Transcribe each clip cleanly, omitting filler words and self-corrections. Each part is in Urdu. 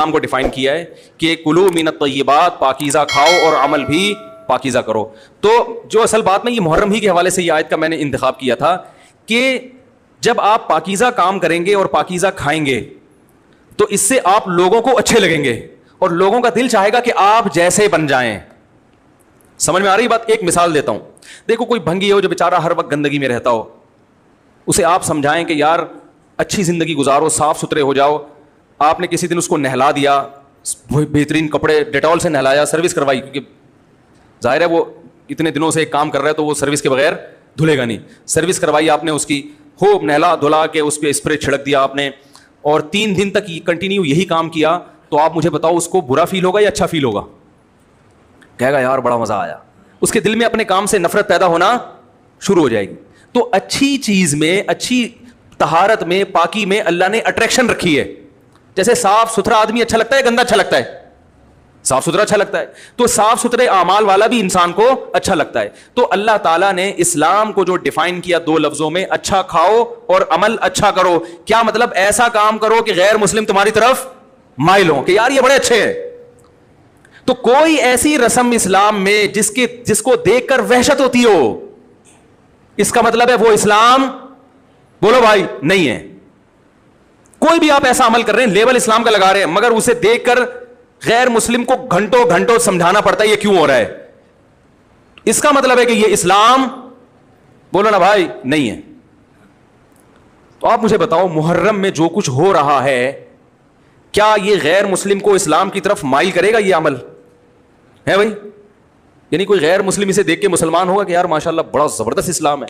کو ڈیفائن کیا ہے کہ کلو من الطیبات، پاکیزہ کھاؤ اور عمل بھی پاکیزہ کرو. تو جو اصل بات میں یہ محرم ہی کے حوالے سے یہ آیت کا میں نے انتخاب کیا تھا کہ جب آپ پاکیزہ کام کریں گے اور پاکیزہ کھائیں گے تو اس سے آپ لوگوں کو اچھے لگیں گے اور لوگوں کا دل چاہے گا کہ آپ جیسے بن جائیں. سمجھ میں آ رہی بات؟ ایک مثال دیتا ہوں. دیکھو کوئی بھنگی ہو جو بیچارہ ہر وقت گندگی میں رہتا ہو, اسے آپ سمجھائیں کہ یار اچھی زندگی گزارو, صاف ستھرے ہو جاؤ. آپ نے کسی دن اس کو نہلا دیا, بہترین کپڑے ڈیٹول سے نہلایا, سروس کروائی, کیونکہ ظاہر ہے وہ اتنے دنوں سے ایک کام کر رہا ہے تو وہ سروس کے بغیر دھلے گا نہیں. سروس کروائی آپ نے اس کی, خوب نہلا دھلا کے اس پہ اسپرے چھڑک دیا آپ نے, اور 3 دن تک کنٹینیو یہی کام کیا, تو آپ مجھے بتاؤ اس کو برا فیل ہوگا یا اچھا فیل ہوگا؟ کہے گا یار بڑا مزہ آیا. اس کے دل میں اپنے کام سے نفرت پیدا ہونا شروع ہو جائے گی. تو اچھی چیز میں, اچھی طہارت میں, پاکی میں اللہ نے اٹریکشن رکھی ہے. جیسے صاف ستھرا آدمی اچھا لگتا ہے, گندا اچھا لگتا ہے؟ صاف ستھرا اچھا لگتا ہے. تو صاف ستھرے اعمال والا بھی انسان کو اچھا لگتا ہے. تو اللہ تعالیٰ نے اسلام کو جو ڈیفائن کیا 2 لفظوں میں, اچھا کھاؤ اور عمل اچھا کرو. کیا مطلب؟ ایسا کام کرو کہ غیر مسلم تمہاری طرف مائل ہوں کہ یار یہ بڑے اچھے ہیں. تو کوئی ایسی رسم اسلام میں جس کو دیکھ کر وحشت ہوتی ہو, اس کا مطلب ہے وہ اسلام, بولو بھائی, نہیں ہے. کوئی بھی آپ ایسا عمل کر رہے ہیں, لیبل اسلام کا لگا رہے ہیں, مگر اسے دیکھ کر غیر مسلم کو گھنٹوں گھنٹوں سمجھانا پڑتا ہے یہ کیوں ہو رہا ہے, اس کا مطلب ہے کہ یہ اسلام, بولو نا بھائی, نہیں ہے. تو آپ مجھے بتاؤ محرم میں جو کچھ ہو رہا ہے, کیا یہ غیر مسلم کو اسلام کی طرف مائل کرے گا؟ یہ عمل ہے بھائی. یعنی کوئی غیر مسلم اسے دیکھ کے مسلمان ہوگا کہ یار ماشاءاللہ بڑا زبردست اسلام ہے.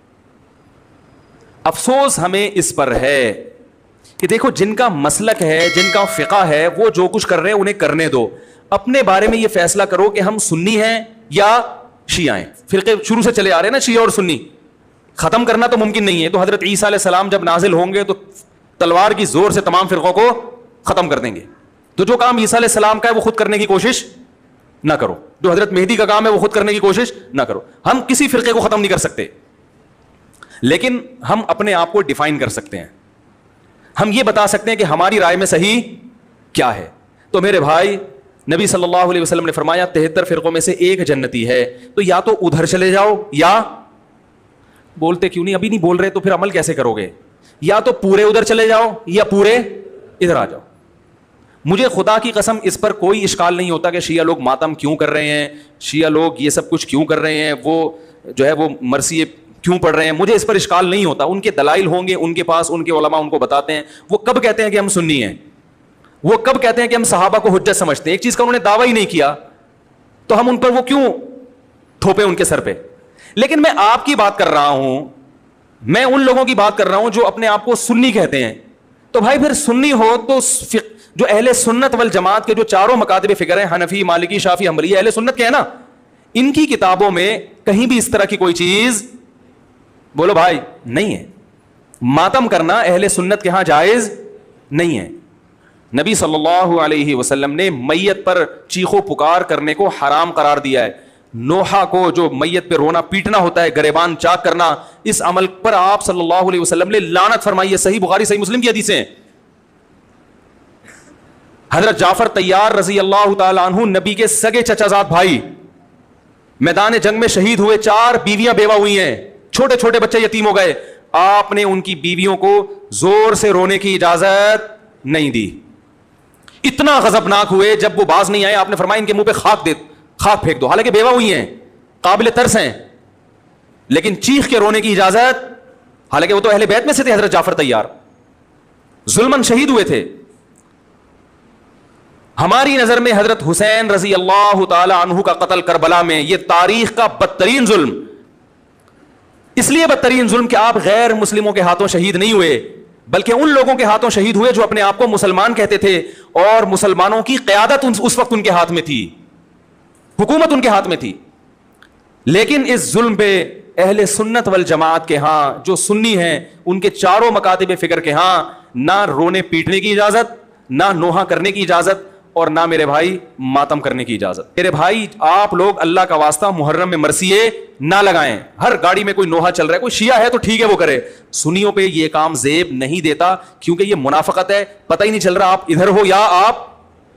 افسوس ہمیں اس پر ہے کہ دیکھو جن کا مسلک ہے, جن کا فقہ ہے, وہ جو کچھ کر رہے ہیں انہیں کرنے دو. اپنے بارے میں یہ فیصلہ کرو کہ ہم سنی ہیں یا شیعہ ہیں. فرقے شروع سے چلے آ رہے ہیں نا, شیعہ اور سنی. ختم کرنا تو ممکن نہیں ہے. تو حضرت عیسیٰ علیہ السلام جب نازل ہوں گے تو تلوار کی زور سے تمام فرقوں کو ختم کر دیں گے. تو جو کام عیسیٰ علیہ السلام کا ہے وہ خود کرنے کی کوشش نہ کرو, جو حضرت مہدی کا کام ہے وہ خود کرنے کی کوشش نہ کرو. ہم کسی فرقے کو ختم نہیں کر سکتے, لیکن ہم اپنے آپ کو ڈیفائن کر سکتے ہیں. ہم یہ بتا سکتے ہیں کہ ہماری رائے میں صحیح کیا ہے. تو میرے بھائی, نبی صلی اللہ علیہ وسلم نے فرمایا 73 فرقوں میں سے ایک جنتی ہے. تو یا تو ادھر چلے جاؤ, یا بولتے کیوں نہیں, ابھی نہیں بول رہے تو پھر عمل کیسے کرو گے؟ یا تو پورے ادھر چلے جاؤ یا پورے ادھر آ جاؤ. مجھے خدا کی قسم اس پر کوئی اشکال نہیں ہوتا کہ شیعہ لوگ ماتم کیوں کر رہے ہیں, شیعہ لوگ یہ سب کچھ کیوں کر رہے ہیں, وہ جو ہے وہ مرثیے کیوں پڑھ رہے ہیں. مجھے اس پر اشکال نہیں ہوتا. ان کے دلائل ہوں گے ان کے پاس, ان کے علماء ان کو بتاتے ہیں. وہ کب کہتے ہیں کہ ہم سنی ہیں؟ وہ کب کہتے ہیں کہ ہم صحابہ کو حجت سمجھتے ہیں؟ ایک چیز کا انہوں نے دعویٰ ہی نہیں کیا, تو ہم ان پر وہ کیوں تھوپے ان کے سر پہ؟ لیکن میں آپ کی بات کر رہا ہوں, میں ان لوگوں کی بات کر رہا ہوں جو اپنے آپ کو سنی کہتے ہیں. تو بھائی پھر سنی ہو تو جو اہل سنت والجماعت کے جو چاروں مکاتب فکر ہیں, حنفی, مالکی, شافعی, حنبلی, اہل سنت کے ہیں نا, ان کی کتابوں میں کہیں بھی اس طرح کی کوئی چیز, بولو بھائی, نہیں ہے. ماتم کرنا اہل سنت کے ہاں جائز نہیں ہے. نبی صلی اللہ علیہ وسلم نے میت پر چیخو پکار کرنے کو حرام قرار دیا ہے. نوحہ کو جو میت پہ رونا پیٹنا ہوتا ہے, گریبان چاک کرنا, اس عمل پر آپ صلی اللہ علیہ وسلم نے لعنت فرمائی ہے. صحیح بخاری صحیح مسلم کی حدیثیں ہیں. حضرت جعفر طیار رضی اللہ تعالی عنہ نبی کے سگے چچا زاد بھائی میدان جنگ میں شہید ہوئے. 4 بیویاں بیوہ ہوئی ہیں, چھوٹے چھوٹے بچے یتیم ہو گئے. آپ نے ان کی بیویوں کو زور سے رونے کی اجازت نہیں دی. اتنا غضبناک ہوئے, جب وہ باز نہیں آئے آپ نے فرمایا ان کے منہ پہ خاک پھینک دو. حالانکہ بیوہ ہوئی ہیں, قابل ترس ہیں, لیکن چیخ کے رونے کی اجازت, حالانکہ وہ تو اہل بیت میں سے تھے. حضرت جعفر طیار ظلمن شہید ہوئے تھے. ہماری نظر میں حضرت حسین رضی اللہ تعالی عنہ کا قتل کربلا میں یہ تاریخ کا بدترین ظلم, اس لیے بدترین ظلم کہ آپ غیر مسلموں کے ہاتھوں شہید نہیں ہوئے, بلکہ ان لوگوں کے ہاتھوں شہید ہوئے جو اپنے آپ کو مسلمان کہتے تھے, اور مسلمانوں کی قیادت اس وقت ان کے ہاتھ میں تھی, حکومت ان کے ہاتھ میں تھی. لیکن اس ظلم پہ اہل سنت والجماعت کے ہاں جو سنی ہیں, ان کے چاروں مکاتب فکر کے ہاں نہ رونے پیٹنے کی اجازت, نہ نوحہ کرنے کی اجازت, اور نہ میرے بھائی ماتم کرنے کی اجازت. میرے بھائی آپ لوگ اللہ کا واسطہ محرم میں مرثیے نہ لگائیں. ہر گاڑی میں کوئی نوحہ چل رہا ہے, کوئی شیعہ ہے تو ٹھیک ہے وہ کرے, سنیوں پہ یہ کام زیب نہیں دیتا, کیونکہ یہ منافقت ہے. پتہ ہی نہیں چل رہا آپ ادھر ہو یا آپ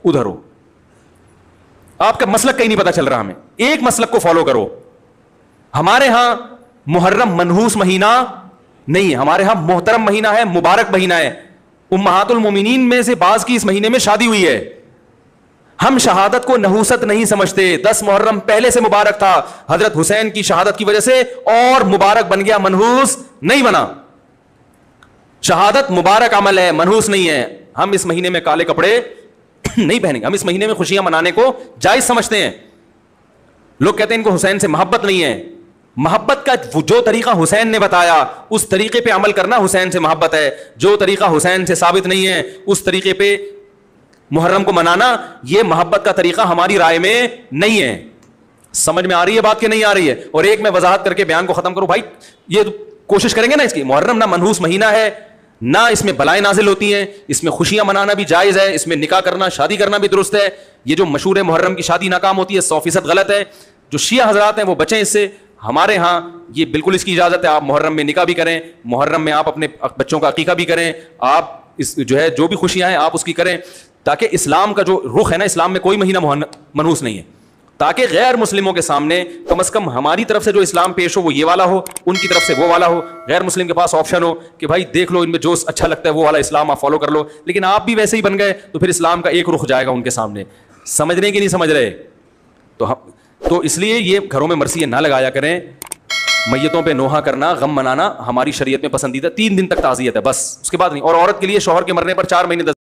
ادھر ہو. آپ کا مسلک کہیں نہیں پتا چل رہا ہمیں, ایک مسلک کو فالو کرو. ہمارے ہاں محرم منحوس مہینہ نہیں ہے, ہمارے ہاں محترم مہینہ ہے, مبارک مہینہ ہے. امہات المومنین میں سے بعض کی اس مہینے میں شادی ہوئی ہے. ہم شہادت کو نحوست نہیں سمجھتے. 10 محرم پہلے سے مبارک تھا, حضرت حسین کی شہادت کی وجہ سے اور مبارک بن گیا, منحوس نہیں بنا. شہادت مبارک عمل ہے, منحوس نہیں ہے. ہم اس مہینے میں کالے کپڑے نہیں پہنیں گے, ہم اس مہینے میں خوشیاں منانے کو جائز سمجھتے ہیں. لوگ کہتے ہیں ان کو حسین سے محبت نہیں ہے. محبت کا جو طریقہ حسین نے بتایا اس طریقے پہ عمل کرنا حسین سے محبت ہے. جو طریقہ حسین سے ثابت نہیں ہے اس طریقے پہ محرم کو منانا یہ محبت کا طریقہ ہماری رائے میں نہیں ہے. سمجھ میں آ رہی ہے بات کہ نہیں آ رہی ہے؟ اور ایک میں وضاحت کر کے بیان کو ختم کروں. بھائی یہ کوشش کریں گے نا اس کی, محرم نہ منحوس مہینہ ہے, نہ اس میں بلائیں نازل ہوتی ہیں, اس میں خوشیاں منانا بھی جائز ہے, اس میں نکاح کرنا شادی کرنا بھی درست ہے. یہ جو مشہور ہے محرم کی شادی ناکام ہوتی ہے 100% غلط ہے. جو شیعہ حضرات ہیں وہ بچیں اس سے. ہمارے ہاں یہ بالکل اس کی اجازت ہے, آپ محرم میں نکاح بھی کریں, محرم میں آپ اپنے بچوں کا عقیقہ بھی کریں, آپ اس جو ہے جو بھی خوشیاں ہیں آپ اس کی کریں, تاکہ اسلام کا جو رخ ہے نا, اسلام میں کوئی مہینہ منحوس نہیں ہے, تاکہ غیر مسلموں کے سامنے کم از کم ہماری طرف سے جو اسلام پیش ہو وہ یہ والا ہو, ان کی طرف سے وہ والا ہو. غیر مسلم کے پاس آپشن ہو کہ بھائی دیکھ لو ان میں جو اچھا لگتا ہے وہ والا اسلام آپ فالو کر لو, لیکن آپ بھی ویسے ہی بن گئے تو پھر اسلام کا ایک رخ جائے گا ان کے سامنے. سمجھ رہے کہ نہیں سمجھ رہے؟ تو اس لیے یہ گھروں میں مرثیے نہ لگایا کریں. میتوں پہ نوحہ کرنا, غم منانا ہماری شریعت میں پسندیدہ. 3 دن تک تعزیت ہے بس, اس کے بعد نہیں. اور عورت کے لیے شوہر کے مرنے پر 4 مہینے